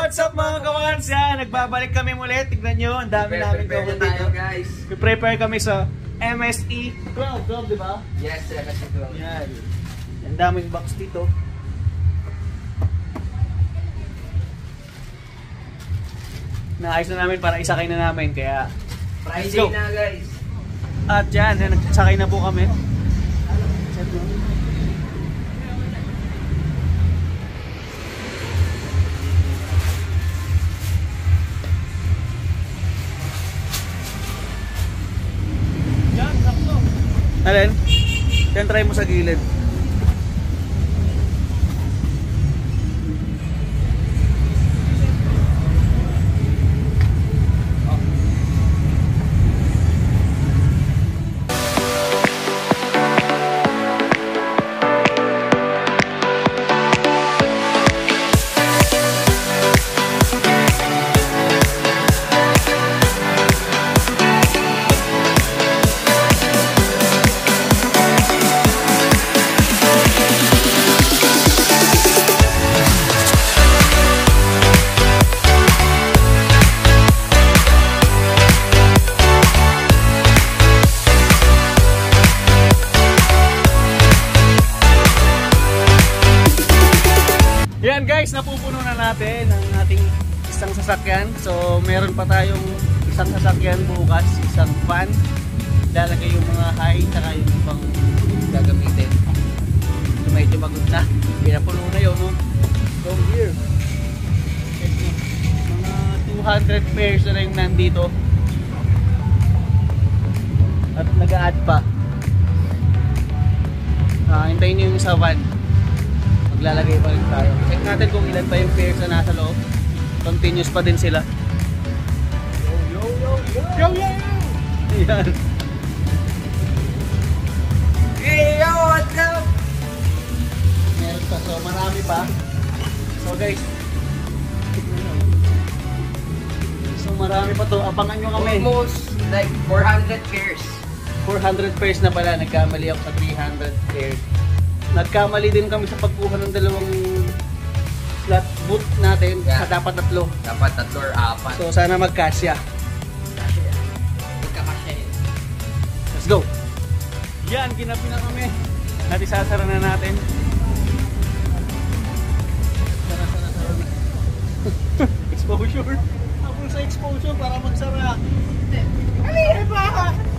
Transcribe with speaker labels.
Speaker 1: What's up mga kawans? Yan, nagbabalik kami muli. Tignan nyo, ang dami namin kawan dito.
Speaker 2: Guys.
Speaker 1: Prepare kami sa Mse12, di ba?
Speaker 2: Yes, Mse12.
Speaker 1: Yan. Ang daming box dito. Naayos na namin para isakay na namin, kaya
Speaker 2: Friday na guys.
Speaker 1: At yan, nagsakay na po kami. Yan, sakto. Alin? Yan, try mo sa gilid. Yan guys, napupuno na natin ang ating isang sasakyan. So meron pa tayong isang sasakyan bukas, isang van. Lalagay yung mga high, saka yung ibang gagamitin. So medyo magod na. Pinapuno na yun, no? So here, mga 200 pairs na lang nandito. At nag-a-add pa. Hintayin nyo yung sa van. Maglalagay pa rin tayo. Check natin kung ilan pa yung pairs na nasa loob. Continuous pa din sila. Yo, yo, yo, yo! Yo, yo, yo! Ayan.
Speaker 2: Hey, yo, what's up?
Speaker 1: Meron pa. So, marami pa. So, guys. So, marami pa to. Abangan nyo kami.
Speaker 2: Almost like 400 pairs.
Speaker 1: 400 pairs na pala. Nagkamali ako sa 300 pairs. Nagkamali din kami sa pagkuha ng dalawang slot boot natin.
Speaker 2: Yeah.
Speaker 1: Sa dapat tatlo.
Speaker 2: Dapat 3 or 4.
Speaker 1: So sana magkasya.
Speaker 2: Magkakasya yun.
Speaker 1: Let's go! Yan, ginapi na kami. At isasara na natin. Sara. Exposure. Habol sa exposure para magsara. Halika ba?